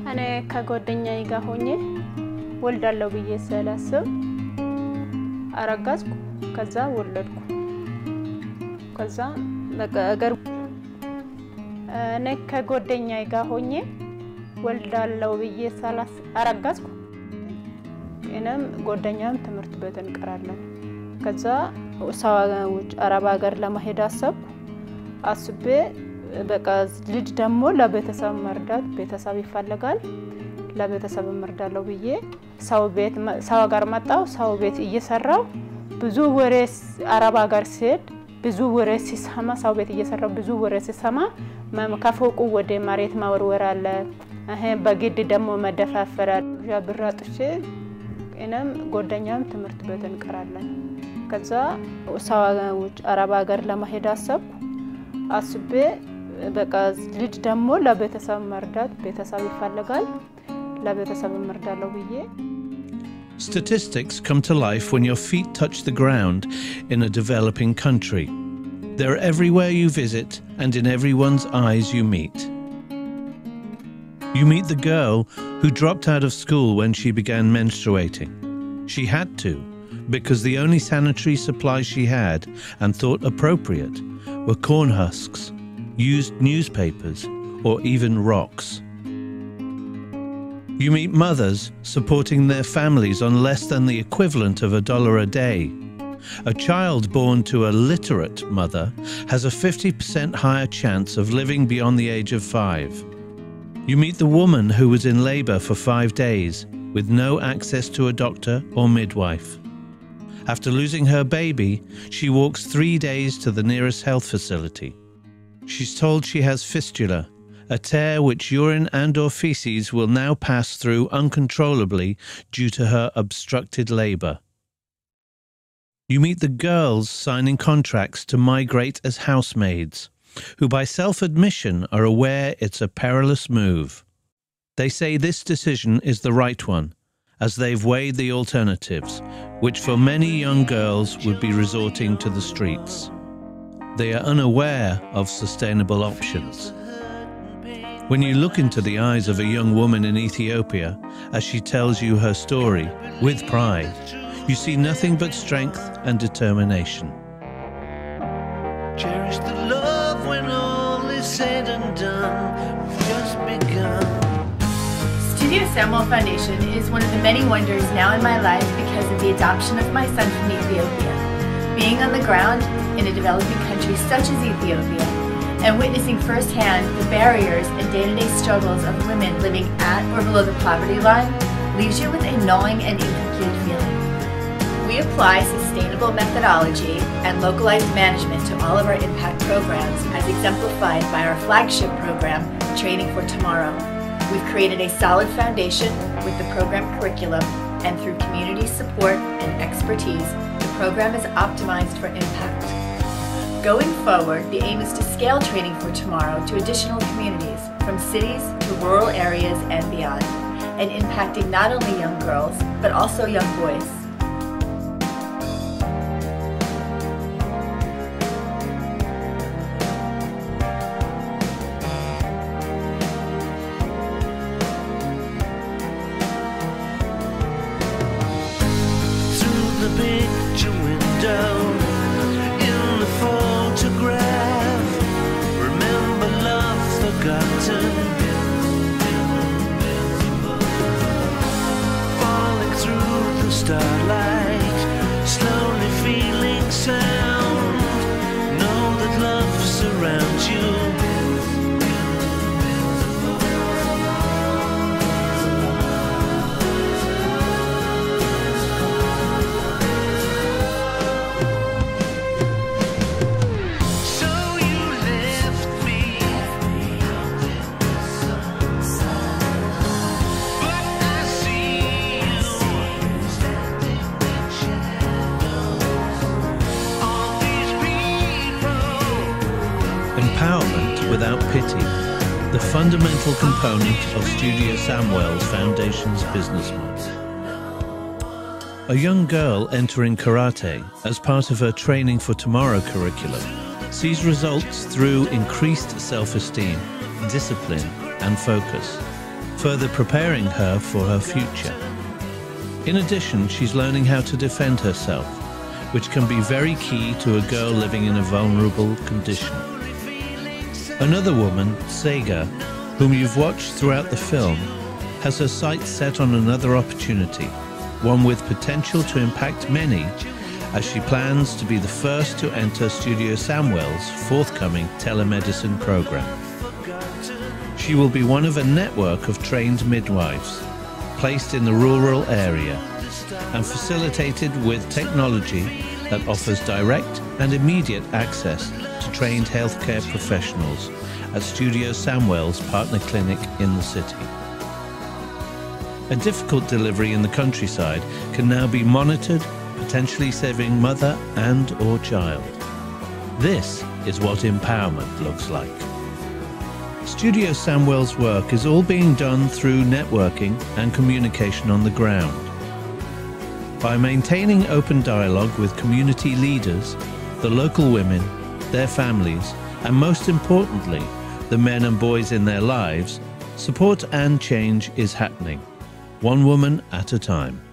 እኔ ከጓደኛዬ ጋር ሆኜ ወልዳለሁ ብዬ ስላሰብ አረጋዝኩ ከዛ ወለድኩ ከዛ ነገር እኔ ከጓደኛዬ ጋር ሆኜ ወልዳለሁ ብዬ ስላሰብ አረጋዝኩ እኔም ጓደኛም ትምህርት ቤት እንቀራለን ከዛ ሰዋውጭ አረብ ሀገር ለመሄድ አስቤ በቃ ልጅ ደሞ ለቤተሰብ መርዳት ቤተሰብ ይፈልጋል ለቤተሰብ መርዳለው ብዬ ሰው ጋር መጣው ሰው ቤት እየሰራው ብዙ ወሬስ አረብ ሀገር ሲሄድ ብዙ ወሬስ ሲሰማ ሰው ቤት እየሰራው ብዙ ወሬስ ሲሰማ ከፎቁ ወደ መሬት ማወርወር አለ በግድ ደሞ መደፋፈር ያብራጥቼ እኔም ጓደኛም ትምህርት ቤት እንቀራለን ከዛ ሰዋውጭ አረብ ሀገር ለመሄድ አስቤ በቃ ልጅ ደሞ ለቤተሰብ መርዳት ቤተሰብ ይፈልጋል ለቤተሰብ መርዳለው ብዬ Statistics come to life when your feet touch the ground in a developing country. They're everywhere you visit and in everyone's eyes you meet. You meet the girl who dropped out of school when she began menstruating. She had to, because the only sanitary supplies she had and thought appropriate were corn husks, used newspapers, or even rocks. You meet mothers supporting their families on less than the equivalent of $1 a day. A child born to a literate mother has a 50% higher chance of living beyond the age of 5. You meet the woman who was in labor for 5 days with no access to a doctor or midwife. After losing her baby, she walks 3 days to the nearest health facility. She's told she has fistula, a tear which urine and or feces will now pass through uncontrollably due to her obstructed labor. You meet the girls signing contracts to migrate as housemaids, who by self-admission are aware it's a perilous move. They say this decision is the right one, as they've weighed the alternatives, which for many young girls would be resorting to the streets. They are unaware of sustainable options. When you look into the eyes of a young woman in Ethiopia as she tells you her story with pride, you see nothing but strength and determination. Cherish the love when all is said and done. We've just begun. Studio Samuel Foundation is one of the many wonders now in my life because of the adoption of my son from Ethiopia. Being on the ground in a developing country such as Ethiopia and witnessing firsthand the barriers and day-to-day struggles of women living at or below the poverty line leaves you with a gnawing and incomplete feeling. We apply sustainable methodology and localized management to all of our impact programs as exemplified by our flagship program, Training for Tomorrow. We've created a solid foundation with the program curriculum, and through community support and expertise, the program is optimized for impact. Going forward, the aim is to scale Training for Tomorrow to additional communities, from cities to rural areas and beyond, and impacting not only young girls, but also young boys. The picture window in the photograph, remember love forgotten, falling through the starlight, slowly feeling sound, know that love surrounds you. Empowerment without pity, the fundamental component of Studio Samuel's Foundation's business model. A young girl entering karate as part of her Training for Tomorrow curriculum sees results through increased self-esteem, discipline, and focus. further preparing her for her future. In addition, she's learning how to defend herself, which can be very key to a girl living in a vulnerable condition. Another woman, Tsega, whom you've watched throughout the film, has her sights set on another opportunity, one with potential to impact many, as she plans to be the first to enter Studio Samuel's forthcoming telemedicine program. She will be one of a network of trained midwives, placed in the rural area and facilitated with technology that offers direct and immediate access to trained healthcare professionals at Studio Samuel's partner clinic in the city. A difficult delivery in the countryside can now be monitored, potentially saving mother and/or child. This is what empowerment looks like. Studio Samuel's work is all being done through networking and communication on the ground. By maintaining open dialogue with community leaders, the local women, their families, and most importantly, the men and boys in their lives, support and change is happening, one woman at a time.